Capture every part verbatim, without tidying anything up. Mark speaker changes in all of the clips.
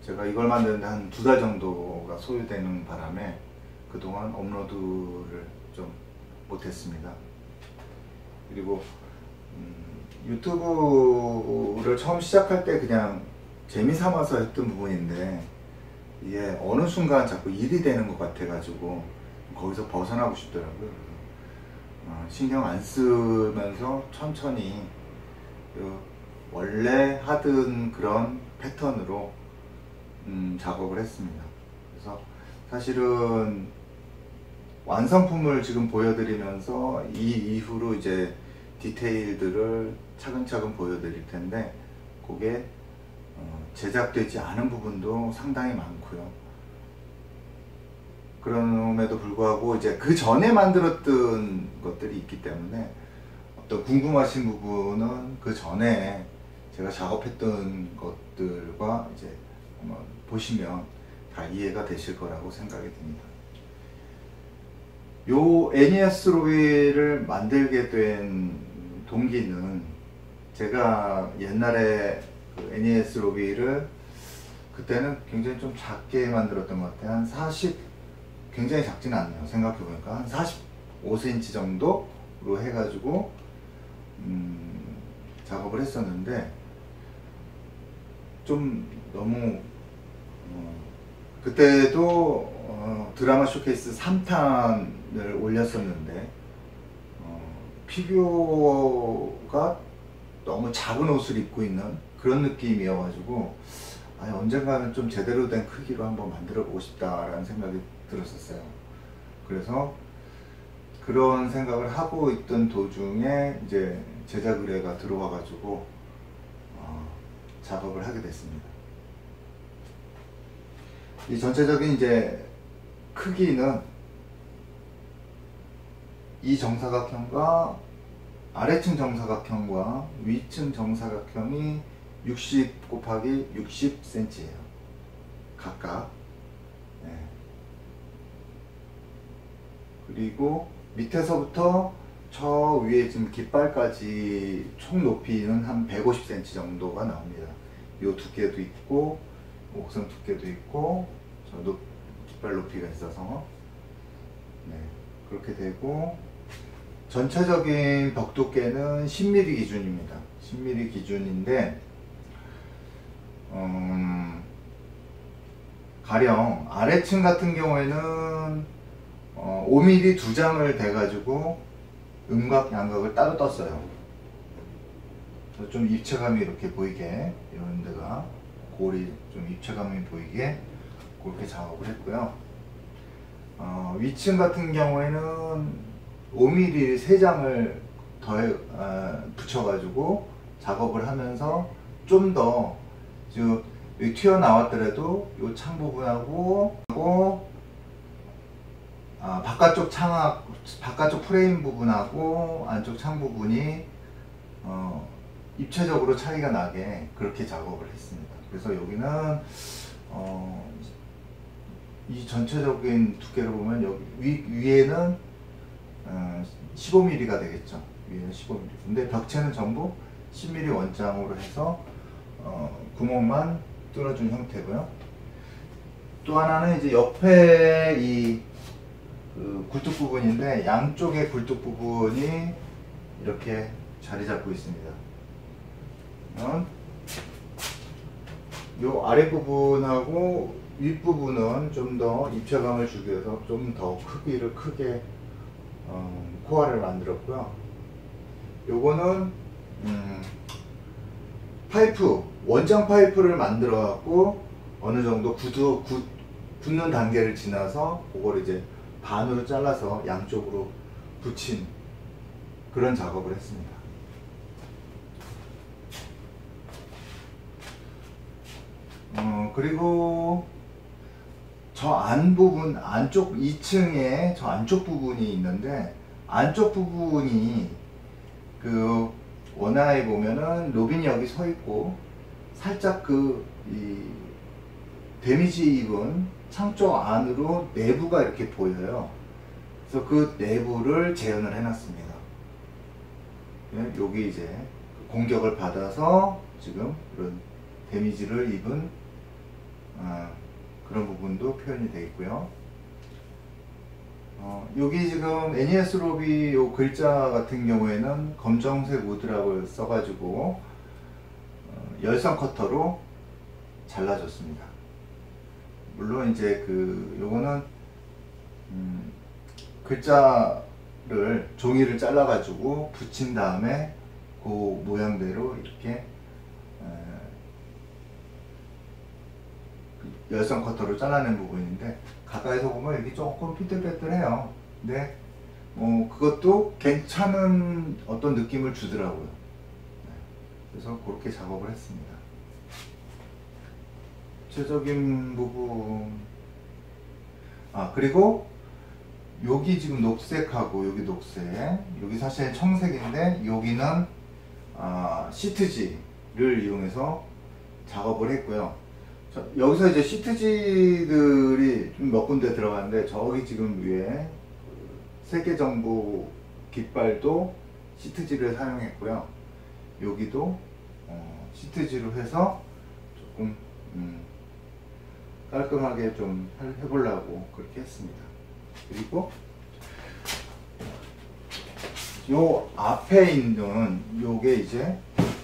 Speaker 1: 제가 이걸 만드는데 한 두 달 정도가 소요되는 바람에 그동안 업로드를 좀 못했습니다. 그리고 음, 유튜브를 처음 시작할 때 그냥 재미삼아서 했던 부분인데 이게 어느 순간 자꾸 일이 되는 것 같아 가지고 거기서 벗어나고 싶더라고요. 어, 신경 안 쓰면서 천천히 그 원래 하던 그런 패턴으로 음, 작업을 했습니다. 그래서 사실은 완성품을 지금 보여드리면서 이 이후로 이제 디테일들을 차근차근 보여드릴 텐데 그게 어, 제작되지 않은 부분도 상당히 많고요. 그럼에도 불구하고 이제 그 전에 만들었던 것들이 있기 때문에 어떤 궁금하신 부분은 그 전에 제가 작업했던 것들과 이제 한번 보시면 다 이해가 되실 거라고 생각이 듭니다. 요 애니에스 로비를 만들게 된 동기는 제가 옛날에 그 애니에스 로비를 그때는 굉장히 좀 작게 만들었던 것 같아요. 한 사십, 굉장히 작지는 않네요. 생각해보니까 한 사십오 센티미터 정도로 해가지고 음, 작업을 했었는데 좀 너무 어, 그때도 어, 드라마 쇼케이스 삼 탄을 올렸었는데 어, 피규어가 너무 작은 옷을 입고 있는 그런 느낌이어가지고 아니, 언젠가는 좀 제대로 된 크기로 한번 만들어 보고 싶다라는 생각이 들었었어요. 그래서 그런 생각을 하고 있던 도중에 이제 제작 의뢰가 들어와가지고 어, 작업을 하게 됐습니다. 이 전체적인 이제 크기는 이 정사각형과 아래층 정사각형과 위층 정사각형이 육십 곱하기 육십 센티미터예요. 각각. 네. 그리고 밑에서부터 저 위에 지금 깃발까지 총 높이는 한 백오십 센티미터 정도가 나옵니다. 요 두께도 있고 옥선 두께도 있고 저 높, 깃발 높이가 있어서 네, 그렇게 되고 전체적인 벽 두께는 십 밀리미터 기준입니다. 십 밀리미터 기준인데 음, 가령 아래층 같은 경우에는 어, 오 밀리미터 두 장을 대가지고 음각, 양각을 따로 떴어요. 좀 입체감이 이렇게 보이게 이런 데가 골이 좀 입체감이 보이게 그렇게 작업을 했고요. 어, 위층 같은 경우에는 오 밀리미터 세 장을 더해 어, 붙여가지고 작업을 하면서 좀 더 여기 튀어나왔더라도 이 창 부분하고 하고 아, 바깥쪽 창학 바깥쪽 프레임 부분하고 안쪽 창 부분이 어, 입체적으로 차이가 나게 그렇게 작업을 했습니다. 그래서 여기는 어, 이 전체적인 두께를 보면 여기 위, 위에는 어, 십오 밀리미터가 되겠죠. 위에는 십오 밀리미터. 근데 벽체는 전부 십 밀리미터 원장으로 해서 어, 구멍만 뚫어준 형태고요. 또 하나는 이제 옆에 이 그 굴뚝 부분인데 양쪽의 굴뚝 부분이 이렇게 자리 잡고 있습니다. 요 아랫 부분하고 윗 부분은 좀 더 입체감을 주기 위해서 좀 더 크기를 크게 어, 코어를 만들었고요. 요거는 음, 파이프 원장 파이프를 만들어 갖고 어느 정도 굳어, 굳, 굳는 단계를 지나서 그걸 이제 반으로 잘라서 양쪽으로 붙인 그런 작업을 했습니다. 어, 그리고 저 안 부분, 안쪽 이 층에 저 안쪽 부분이 있는데 안쪽 부분이 그 원화에 보면은 로빈이 여기 서 있고 살짝 그 이 데미지 입은 창 쪽 안으로 내부가 이렇게 보여요. 그래서 그 내부를 재현을 해놨습니다. 여기 이제 공격을 받아서 지금 그런 데미지를 입은 어, 그런 부분도 표현이 되어 있고요. 어, 여기 지금 애니에스 로비 요 글자 같은 경우에는 검정색 우드락을 써가지고 어, 열선 커터로 잘라줬습니다. 물론 이제 그 요거는 음, 글자를 종이를 잘라가지고 붙인 다음에 그 모양대로 이렇게 에, 열선 커터로 잘라낸 부분인데 가까이서 보면 여기 조금 삐뚤빼뚤해요. 근데 뭐 그것도 괜찮은 어떤 느낌을 주더라고요. 그래서 그렇게 작업을 했습니다. 구체적인 부분, 아 그리고 여기 지금 녹색하고 여기 녹색, 여기 사실 청색인데 여기는 아, 시트지를 이용해서 작업을 했고요. 자, 여기서 이제 시트지들이 좀 몇 군데 들어가는데 저기 지금 위에 세 개 정도 깃발도 시트지를 사용했고요. 여기도 어, 시트지로 해서 조금 음, 깔끔하게 좀 해보려고 그렇게 했습니다. 그리고 요 앞에 있는 요게 이제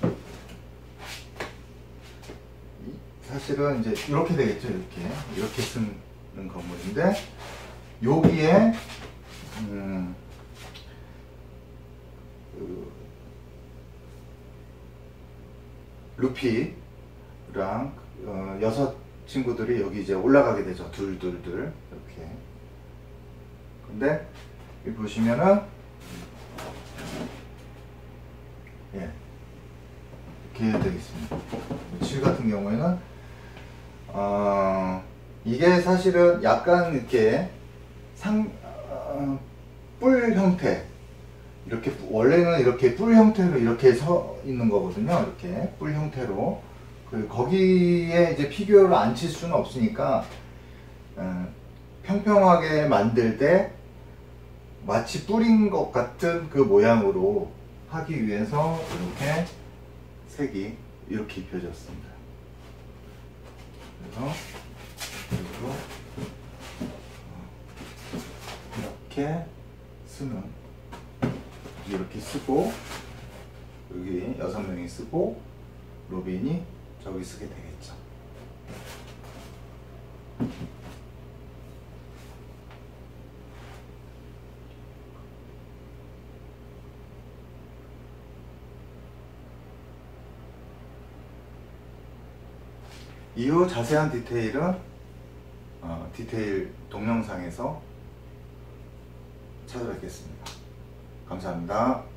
Speaker 1: 사실은 이제 이렇게 되겠죠. 이렇게 이렇게 쓰는 건물인데 여기에 음, 그 루피랑 어, 여섯 친구들이 여기 이제 올라가게 되죠. 둘둘둘 이렇게. 근데 여기 보시면은 예 이렇게 되겠습니다. 칠 같은 경우에는 어, 이게 사실은 약간 이렇게 상, 어, 뿔 형태, 이렇게 원래는 이렇게 뿔 형태로 이렇게 서 있는 거거든요. 이렇게 뿔 형태로 그 거기에 이제 피규어를 앉힐 수는 없으니까 어, 평평하게 만들 때 마치 뿔인 것 같은 그 모양으로 하기 위해서 이렇게 색이 이렇게 입혀졌습니다. 그래서 그리고 이렇게 쓰는 이렇게 쓰고 여기 여섯 명이 쓰고 로빈이 저기 쓰게 되겠죠. 이후 자세한 디테일은 어, 디테일 동영상에서 찾아뵙겠습니다. 감사합니다.